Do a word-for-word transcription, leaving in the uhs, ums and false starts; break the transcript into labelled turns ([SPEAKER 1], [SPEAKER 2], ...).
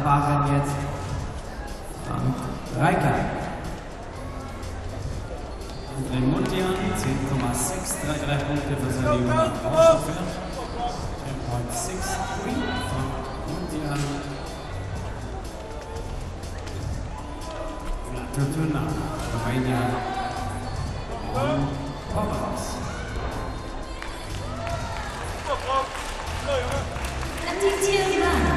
[SPEAKER 1] waren jetzt Frank Reiker.
[SPEAKER 2] André Mundian, zehn Komma sechs drei drei Punkte für seine Junge ausgeführt. ten point six three von Mundian. Vlatutunna, Romania. Und Hobbs.
[SPEAKER 3] Attenzione!